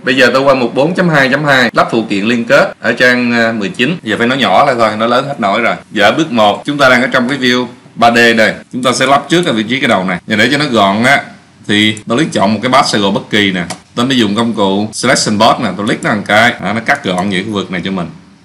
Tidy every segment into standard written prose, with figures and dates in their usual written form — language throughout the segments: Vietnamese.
Bây giờ tôi qua mục 4.2.2 lắp phụ kiện liên kết ở trang 19. Giờ phải nói nhỏ lại thôi, nó lớn hết nổi rồi. Giờ ở bước 1 chúng ta đang ở trong cái view 3D đây. Chúng ta sẽ lắp trước ở vị trí cái đầu này. Và để cho nó gọn á thì tôi click chọn một cái path circle bất kỳ nè. Tôi mới dùng công cụ selection board nè, tôi click nó một cái, nó cắt gọn những cái vực này cho mình.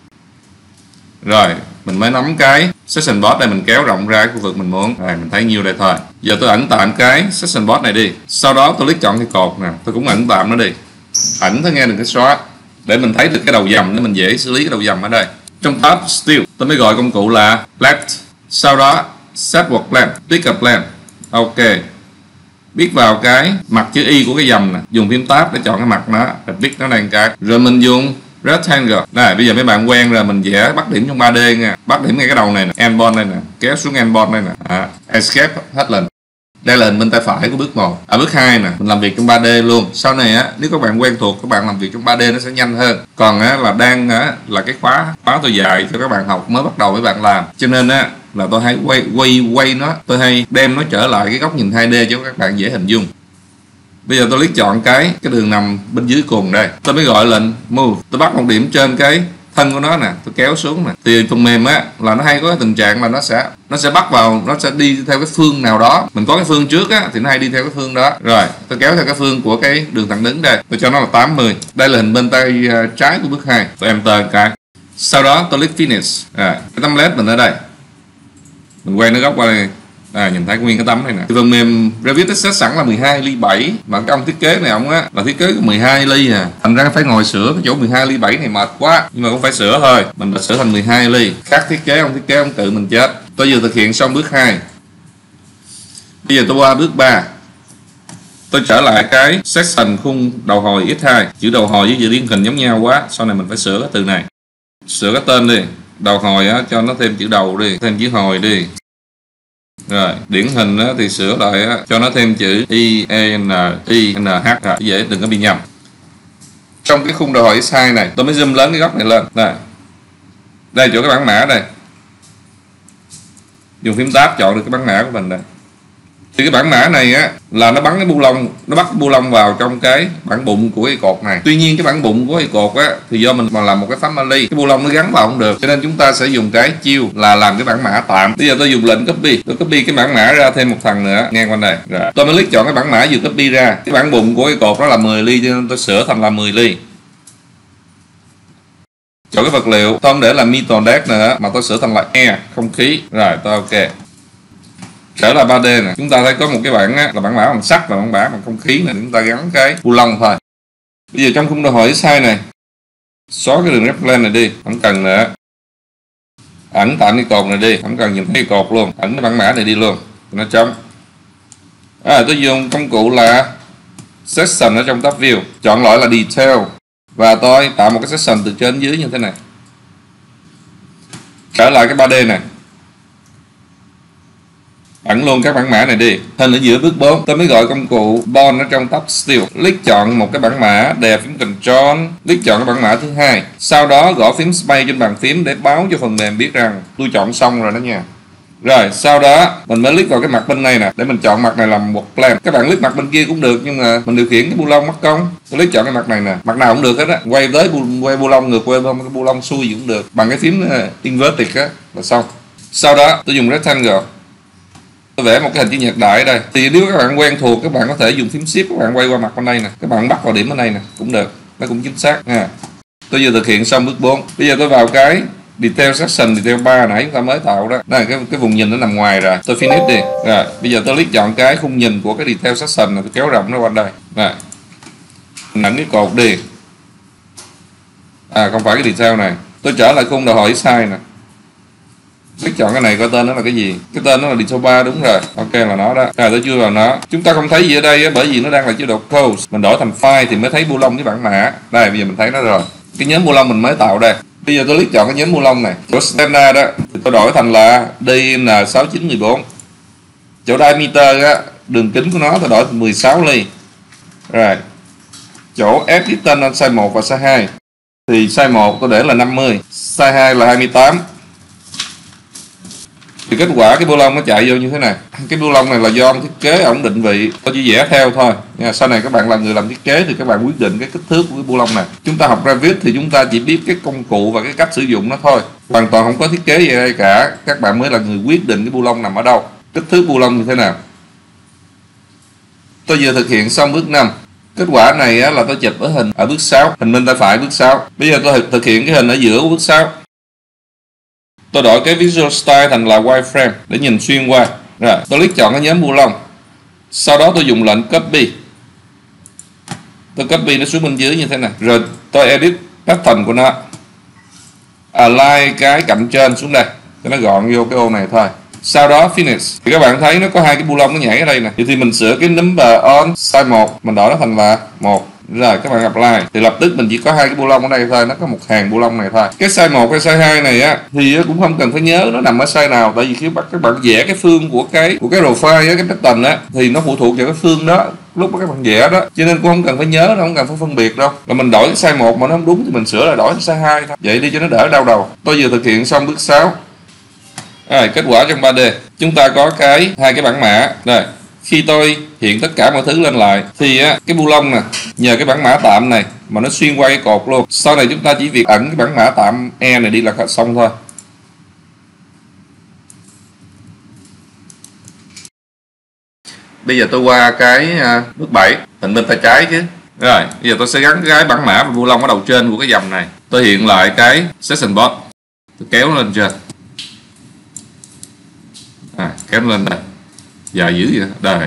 Rồi, mình mới nắm cái section board đây, mình kéo rộng ra cái khu vực mình muốn. Rồi, mình thấy nhiêu đây thôi. Giờ tôi ẩn tạm cái section board này đi. Sau đó tôi click chọn cái cột nè, tôi cũng ẩn tạm nó đi. Ẩn thôi nghe, đừng có xóa. Để mình thấy được cái đầu dòng để mình dễ xử lý cái đầu dòng ở đây. Trong tab Still, tôi mới gọi công cụ là Left. Sau đó Set Work Plan, Pick a Plan. Ok. Biết vào cái mặt chữ Y của cái dòng nè, dùng phím tab để chọn cái mặt nó, rồi pick nó lên cái. Rồi mình dùng Rectangle. Đây, bây giờ mấy bạn quen rồi, mình vẽ bắt điểm trong 3D nha. Bắt điểm ngay cái đầu này nè, endpoint đây nè, kéo xuống endpoint đây nè. Escape hết lần. Đây là hình bên tay phải của bước 1. Ở bước 2 nè, mình làm việc trong 3D luôn. Sau này á, nếu các bạn quen thuộc, các bạn làm việc trong 3D nó sẽ nhanh hơn. Còn á là đang á là cái khóa tôi dạy cho các bạn học mới bắt đầu với bạn làm. Cho nên á là tôi hay quay nó, tôi hay đem nó trở lại cái góc nhìn 2D cho các bạn dễ hình dung. Bây giờ tôi click chọn cái đường nằm bên dưới cùng đây. Tôi mới gọi lệnh Move. Tôi bắt một điểm trên cái thân của nó nè, tôi kéo xuống nè. Thì phần mềm á là nó hay có cái tình trạng là nó sẽ bắt vào, nó sẽ đi theo cái phương nào đó. Mình có cái phương trước á thì nó hay đi theo cái phương đó. Rồi, tôi kéo theo cái phương của cái đường thẳng đứng đây. Tôi cho nó là 80. Đây là hình bên tay trái của bước 2. Tôi enter cái. Sau đó tôi click Finish. Rồi, cái tấm LED mình ở đây. Mình quay nó góc qua đây. Nhìn thấy nguyên cái tấm này nè. Thì phần mềm Revit nó set sẵn là 12 ly 7, mà cái ông thiết kế này ông á là thiết kế 12 ly à. Thành ra phải ngồi sửa cái chỗ 12 ly 7 này mệt quá, nhưng mà cũng phải sửa thôi. Mình đã sửa thành 12 ly. Khác thiết kế ông tự mình chết. Tôi vừa thực hiện xong bước 2. Bây giờ tôi qua bước 3. Tôi trở lại cái section khung đầu hồi X2. Chữ đầu hồi với chữ điển hình giống nhau quá, sau này mình phải sửa cái từ này. Sửa cái tên đi. Đầu hồi á cho nó thêm chữ đầu đi, thêm chữ hồi đi. Rồi, điển hình á, thì sửa lại á, cho nó thêm chữ INH dễ đừng có bị nhầm. Trong cái khung đầu hồi X2 này, tôi mới zoom lớn cái góc này lên. Đây chỗ cái bảng mã đây. Dùng phím tab chọn được cái bảng mã của mình đây. Thì cái bảng mã này á là nó bắn cái bu lông, nó bắt bu lông vào trong cái bảng bụng của cái cột này. Tuy nhiên cái bảng bụng của cái cột á thì do mình mà làm một cái family, cái bu lông nó gắn vào không được, cho nên chúng ta sẽ dùng cái chiêu là làm cái bảng mã tạm. Bây giờ tôi dùng lệnh copy, tôi copy cái bảng mã ra thêm một thằng nữa ngang qua đây. Rồi tôi mới click chọn cái bảng mã vừa copy ra. Cái bảng bụng của cái cột đó là 10 ly, cho nên tôi sửa thành là 10 ly. Chọn cái vật liệu, tôi không để là metal deck nữa mà tôi sửa thành là air, không khí. Rồi tôi ok. Trở lại 3D nè, chúng ta thấy có một cái bảng á, là bảng mã bằng sắt và bảng mã bằng không khí này, chúng ta gắn cái bu lông thôi. Bây giờ trong khung đầu hồi X2 này, xóa cái đường Replan này đi, không cần nữa. Ẩn tạm cái cột này đi, không cần nhìn thấy cái cột luôn, ẩn cái bảng mã này đi luôn, nó trống. Tôi dùng công cụ là Section ở trong tab View, chọn loại là Detail và tôi tạo một cái section từ trên dưới như thế này. Trở lại cái 3D này, ẩn luôn các bảng mã này đi. Hình ở giữa bước 4, tôi mới gọi công cụ Bond ở trong tab Still. Click chọn một cái bảng mã, đè phím Control, click chọn cái bảng mã thứ hai. Sau đó gõ phím Space trên bàn phím để báo cho phần mềm biết rằng tôi chọn xong rồi đó nha. Rồi, sau đó mình mới click vào cái mặt bên này nè, để mình chọn mặt này làm một plan. Các bạn click mặt bên kia cũng được, nhưng mà mình điều khiển cái bu lông mất công. Tôi click chọn cái mặt này nè, mặt nào cũng được hết á. Quay tới quay bu lông ngược, quay cái bu lông xuôi gì cũng được. Bằng cái phím Inverted á là xong. Sau đó tôi dùng Rectangle. Tôi vẽ một cái hình chữ nhật đại ở đây. Thì nếu các bạn quen thuộc, các bạn có thể dùng phím Shift, các bạn quay qua mặt bên đây nè, các bạn bắt vào điểm bên đây nè, cũng được, nó cũng chính xác nha. Tôi vừa thực hiện xong bước 4. Bây giờ tôi vào cái Detail Section, Detail 3 nãy chúng ta mới tạo đó. Đây cái vùng nhìn nó nằm ngoài rồi. Tôi finish đi. Rồi, bây giờ tôi click chọn cái khung nhìn của cái Detail Section này, tôi kéo rộng nó qua đây. Rồi. Mình ấn cái cột đi. Không phải cái detail này. Tôi trở lại khung đầu hồi X2 nè. Click chọn cái này coi tên nó là cái gì. Cái tên nó là Detail 3 đúng rồi. Ok là nó đó. Rồi tôi chui vào nó. Chúng ta không thấy gì ở đây á, bởi vì nó đang là chế độ Close. Mình đổi thành File thì mới thấy bu lông với bảng mã. Đây bây giờ mình thấy nó rồi. Cái nhóm bu lông mình mới tạo đây. Bây giờ tôi click chọn cái nhóm bu lông này. Chỗ standard đó thì tôi đổi thành là DN6914. Chỗ diameter á, đường kính của nó tôi đổi thành 16 ly. Rồi. Chỗ F distance size 1 và size 2 thì size 1 tôi để là 50, size 2 là 28. Thì kết quả cái bu lông nó chạy vô như thế này. Cái bu lông này là do ông thiết kế ổng định vị, tôi chỉ vẽ theo thôi. Sau này các bạn là người làm thiết kế thì các bạn quyết định cái kích thước của cái bu lông này. Chúng ta học Revit thì chúng ta chỉ biết cái công cụ và cái cách sử dụng nó thôi, hoàn toàn không có thiết kế gì đây cả. Các bạn mới là người quyết định cái bu lông nằm ở đâu, kích thước bu lông như thế nào. Tôi vừa thực hiện xong bước 5. Kết quả này là tôi chụp ở hình ở bước 6, hình bên tay phải bước 6. Bây giờ tôi thực hiện cái hình ở giữa của bước 6. Tôi đổi cái Visual Style thành là Wireframe để nhìn xuyên qua. Rồi, tôi click chọn cái nhóm bu lông. Sau đó tôi dùng lệnh Copy. Tôi copy nó xuống bên dưới như thế này. Rồi tôi edit pattern của nó. Align cái cạnh trên xuống đây cho nó gọn vô cái ô này thôi. Sau đó Finish. Thì các bạn thấy nó có hai cái bu lông nó nhảy ở đây nè. Vậy thì mình sửa cái number on size 1, mình đổi nó thành là 1. Rồi các bạn apply thì lập tức mình chỉ có hai cái bu lông ở đây thôi, nó có một hàng bu lông này thôi. Cái size 1 cái size 2 này thì cũng không cần phải nhớ nó nằm ở size nào, tại vì khi các bạn vẽ cái phương của cái profile cái pattern thì nó phụ thuộc vào cái phương đó lúc các bạn vẽ đó, cho nên cũng không cần phải nhớ, nó không cần phải phân biệt đâu. Là mình đổi cái size 1 mà nó không đúng thì mình sửa là đổi cái size 2 thôi. Vậy đi cho nó đỡ đau đầu. Tôi vừa thực hiện xong bước 6. Rồi, kết quả trong 3D chúng ta có hai cái bảng mã đây. Khi tôi hiện tất cả mọi thứ lên lại thì cái bu lông nè, nhờ cái bảng mã tạm này mà nó xuyên qua cái cột luôn. Sau này chúng ta chỉ việc ẩn cái bảng mã tạm E này đi là xong thôi. Bây giờ tôi qua cái bước 7, hình bên tay trái chứ. Rồi, bây giờ tôi sẽ gắn cái bảng mã và bu lông ở đầu trên của cái dòng này. Tôi hiện lại cái section board. Tôi kéo nó lên trên. Kéo nó lên đây. Dài dữ vậy đây.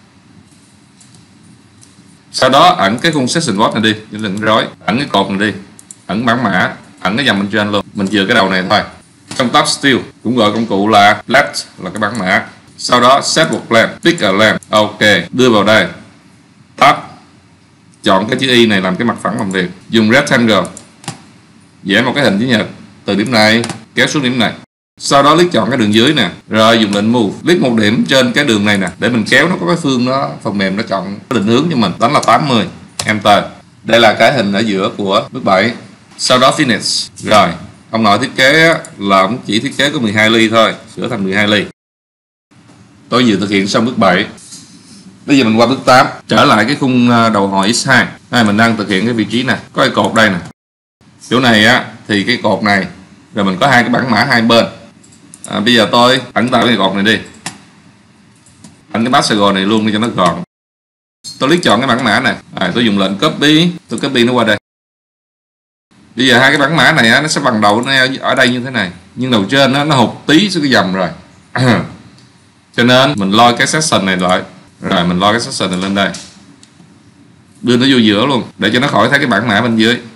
Sau đó ẩn cái khung section board này đi, đừng rối. Ẩn cái cột này đi, ẩn bảng mã, ẩn cái dòng bên trên luôn. Mình chừa cái đầu này thôi. Trong tab Style cũng gọi công cụ là Left là cái bảng mã. Sau đó set một plan, pick a length. Ok, đưa vào đây. Tab, chọn cái chữ Y này làm cái mặt phẳng làm việc. Dùng rectangle, vẽ một cái hình chữ nhật từ điểm này kéo xuống điểm này. Sau đó click chọn cái đường dưới nè, rồi dùng lệnh move, click một điểm trên cái đường này nè để mình kéo nó có cái phương nó, phần mềm nó chọn cái định hướng cho mình, đánh là 80, enter. Đây là cái hình ở giữa của bước 7. Sau đó finish. Rồi, ông nội thiết kế là ông chỉ thiết kế có 12 ly thôi, sửa thành 12 ly. Tôi vừa thực hiện xong bước 7. Bây giờ mình qua bước 8, trở lại cái khung đầu hồi X2. Đây mình đang thực hiện cái vị trí này, có cái cột đây nè. Chỗ này thì cái cột này, rồi mình có hai cái bảng mã hai bên. Bây giờ tôi ẩn tạo cái cột này đi, ẩn cái bát Sài Gòn này luôn đi cho nó gọn. Tôi click chọn cái bảng mã này, tôi dùng lệnh copy, tôi copy nó qua đây. Bây giờ hai cái bảng mã này nó sẽ bằng đầu nó ở đây như thế này, nhưng đầu trên nó hụt tí xuống cái dòng rồi. Cho nên mình lôi cái section này lại, rồi mình lôi cái section này lên đây, đưa nó vô giữa luôn để cho nó khỏi thấy cái bảng mã bên dưới.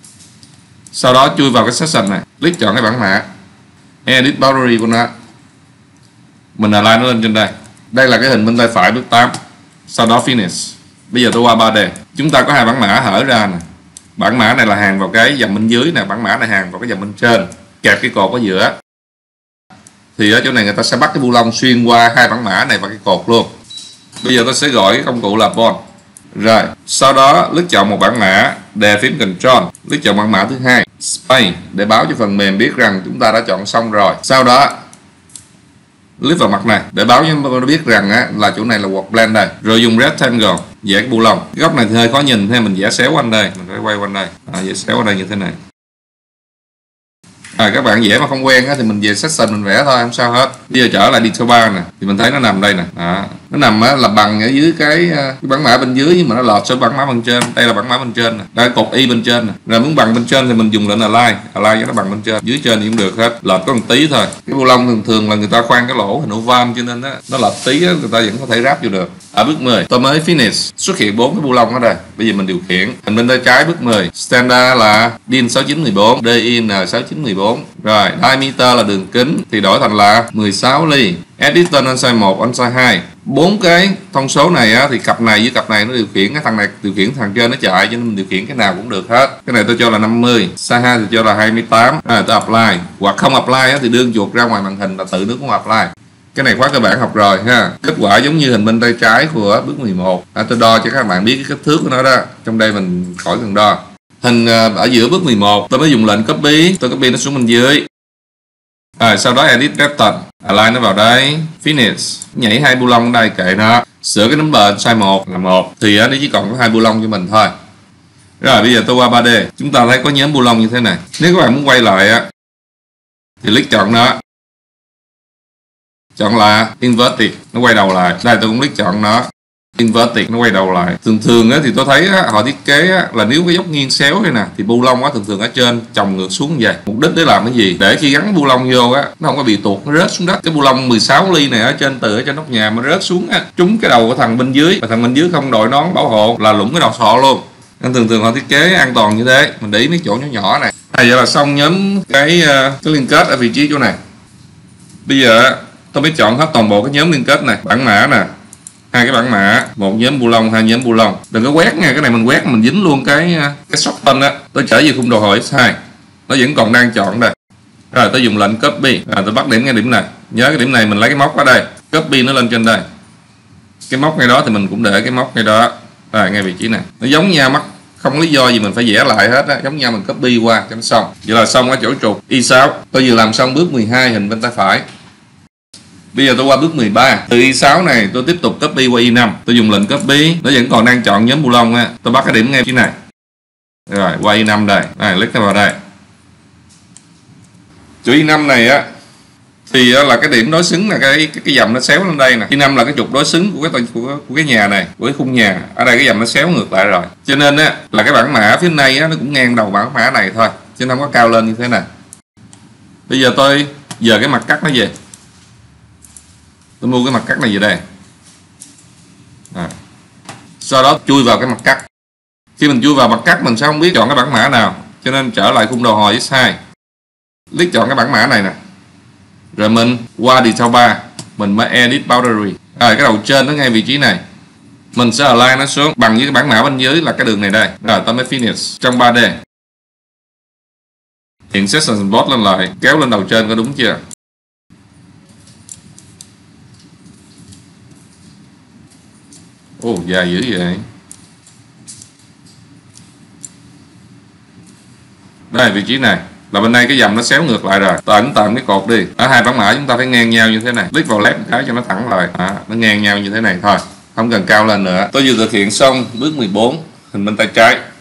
Sau đó chui vào cái section này, click chọn cái bảng mã, edit boundary của nó, mình align nó lên trên đây. Đây là cái hình bên tay phải bước 8. Sau đó finish. Bây giờ tôi qua 3D. Chúng ta có hai bảng mã hở ra nè. Bảng mã này là hàng vào cái dòng bên dưới nè, bảng mã này hàng vào cái dòng bên trên, kẹp cái cột ở giữa. Thì ở chỗ này người ta sẽ bắt cái bu lông xuyên qua hai bảng mã này và cái cột luôn. Bây giờ tôi sẽ gọi cái công cụ là bond. Rồi, sau đó click chọn một bảng mã, đè phím Control, click chọn bảng mã thứ hai, Space để báo cho phần mềm biết rằng chúng ta đã chọn xong rồi. Sau đó click vào mặt này để báo cho nó biết rằng là chỗ này là Work Blend đây. Rồi dùng Rectangle vẽ cái bu lông. Cái góc này thì hơi khó nhìn, thế mình vẽ xéo quanh đây, mình phải quay quanh đây, vẽ xéo quanh đây như thế này. Các bạn vẽ mà không quen thì mình về section mình vẽ thôi, không sao hết. Bây giờ trở lại detail bar nè, thì mình thấy nó nằm đây nè. Nó nằm là bằng ở dưới cái bảng mã bên dưới, nhưng mà nó lọt xuống bảng mã bên trên. Đây là bảng mã bên trên nè, đây cột Y bên trên nè. Rồi muốn bằng bên trên thì mình dùng lệnh align cho nó bằng bên trên, dưới trên thì cũng được hết. Lọt có một tí thôi. Cái bu lông thường là người ta khoan cái lỗ hình oval, cho nên nó lọt tí người ta vẫn có thể ráp vô được. Ở bước 10 tôi mới finish, xuất hiện 4 cái bu lông ở đây. Bây giờ mình điều khiển hình bên tay trái bước 10. Standard là DIN 6914, DIN 6914. Rồi diameter là đường kính thì đổi thành là 16 ly. Editor on size 1, on size 2. 4 cái thông số này thì cặp này với cặp này nó điều khiển cái thằng này, điều khiển thằng trên nó chạy, cho nên mình điều khiển cái nào cũng được hết. Cái này tôi cho là 50, size 2 thì cho là 28. Tôi apply, hoặc không apply thì đưa chuột ra ngoài màn hình là tự nó cũng apply. Cái này khóa cơ bản học rồi ha. Kết quả giống như hình bên tay trái của bước 11. Tôi đo cho các bạn biết cái kích thước của nó đó. Trong đây mình khỏi cần đo. Hình ở giữa bước 11 tôi mới dùng lệnh copy, tôi copy nó xuống bên dưới. Sau đó edit pattern, Align nó vào đây, finish, nhảy 2 bu lông ở đây, kệ nó. Sửa cái number size 1 là 1 thì nó chỉ còn có 2 bu lông cho mình thôi. Rồi bây giờ tôi qua 3D, chúng ta thấy có nhóm bu lông như thế này. Nếu các bạn muốn quay lại á thì click chọn nó, chọn là inverted, nó quay đầu lại. Đây tôi cũng click chọn nó, inverted, nó quay đầu lại. Thường á, thì tôi thấy á, họ thiết kế á, là nếu cái dốc nghiêng xéo đây nè thì bu lông á, thường ở trên chồng ngược xuống như vậy. Mục đích để làm cái gì? Để khi gắn bu lông vô á, nó không có bị tuột, nó rớt xuống đất. Cái bu lông 16 ly này ở trên từ trên nóc nhà mà rớt xuống á, trúng cái đầu của thằng bên dưới, và thằng bên dưới không đội nón bảo hộ là lủng cái đầu sọ luôn. Nên thường họ thiết kế an toàn như thế. Mình để ý mấy chỗ nhỏ này. Vậy là xong nhóm cái liên kết ở vị trí chỗ này. Bây giờ tôi mới chọn hết toàn bộ cái nhóm liên kết này, bảng mã nè, 2 cái bảng mã, 1 nhóm bu lông, 2 nhóm bu lông. Đừng có quét nha, cái này mình quét mình dính luôn cái shorten á. Tôi trở về khung đồ họa X2, nó vẫn còn đang chọn đây. Rồi tôi dùng lệnh copy, tôi bắt điểm ngay điểm này. Nhớ cái điểm này mình lấy cái móc ở đây, copy nó lên trên đây. Cái móc ngay đó thì mình cũng để cái móc ngay đó, rồi ngay vị trí này. Nó giống nhau mắt, không lý do gì mình phải vẽ lại hết á, giống nhau mình copy qua cho nó xong. Vậy là xong ở chỗ trục Y6. Tôi vừa làm xong bước 12 hình bên tay phải. Bây giờ tôi qua bước 13. Từ Y6 này tôi tiếp tục copy qua Y5. Tôi dùng lệnh copy, nó vẫn còn đang chọn nhóm bu lông á. Tôi bắt cái điểm ngay phía này. Rồi qua Y5 đây. Này, click vào đây. Chỗ Y5 này á thì là cái điểm đối xứng là cái dầm nó xéo lên đây nè. Y5 là cái trục đối xứng của cái nhà này, của cái khung nhà. Ở đây cái dầm nó xéo ngược lại rồi. Cho nên á là cái bảng mã phía này á nó cũng ngang đầu bảng mã này thôi, chứ không có cao lên như thế này. Bây giờ tôi giờ cái mặt cắt nó về. Tôi mua cái mặt cắt này về đây. Sau đó chui vào cái mặt cắt. Khi mình chui vào mặt cắt mình sẽ không biết chọn cái bảng mã nào, cho nên trở lại khung đồ họa X2, click chọn cái bảng mã này nè, rồi mình qua detail bar, mình mới edit boundary. Rồi cái đầu trên nó ngay vị trí này, mình sẽ align nó xuống bằng với cái bảng mã bên dưới là cái đường này đây. Rồi tôi mới finish trong 3D. Hiện section board lên lại, kéo lên đầu trên có đúng chưa? Ồ, dài dữ vậy. Đây vị trí này là bên đây cái dầm nó xéo ngược lại rồi. Tôi ấn tạm cái cột đi. Ở 2 bảng mã chúng ta phải ngang nhau như thế này. Click vào left cái cho nó thẳng lại. Nó ngang nhau như thế này thôi, không cần cao lên nữa. Tôi vừa thực hiện xong bước 14 hình bên tay trái.